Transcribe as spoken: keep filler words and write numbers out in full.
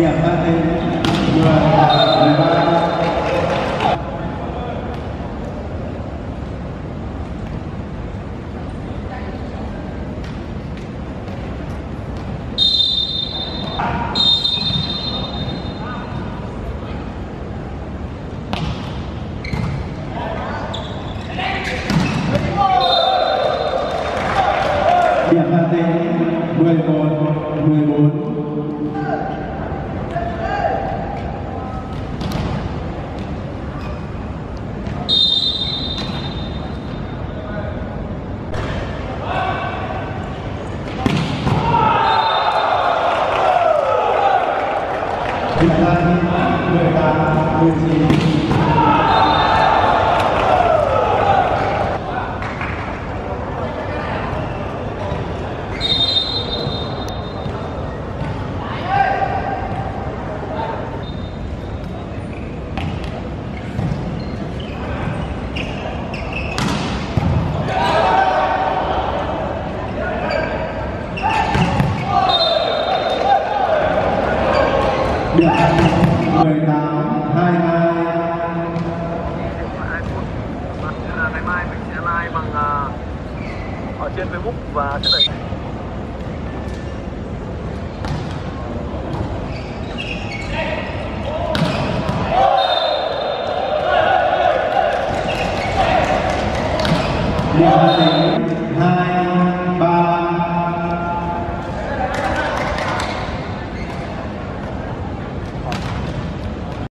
điểm ra tính mười mười ba. Điểm ra tính mười một mười bốn. Điểm ra tính mười tám mười chín. Điểm mười tám hai hai. Ngày mai mình sẽ live bằng uh, ở trên Facebook và sẽ đẩy. Điểm